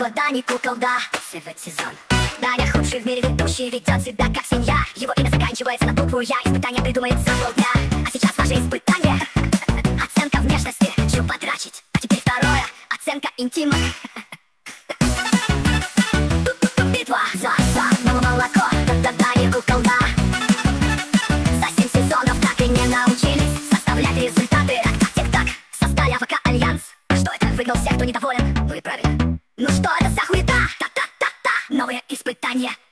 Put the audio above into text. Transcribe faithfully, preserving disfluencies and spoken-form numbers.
что Дани куколда. Севет сезон. Даня худший в мире ведущий, ведет себя как свинья. Его имя заканчивается на букву Я. Испытание придумает за полдня. А сейчас ваше испытание. Оценка внешности, чего потрачить. А теперь второе, оценка интима. Битва за самое молоко, когда Дани куколда. За семь сезонов так и не научились составлять результаты. Так-так-тик-так, создали АВК Альянс. Что это? Выгнал всех, кто недоволен? Ну и правильно. Ну что это за хуета? Та-та-та-та, новые испытания.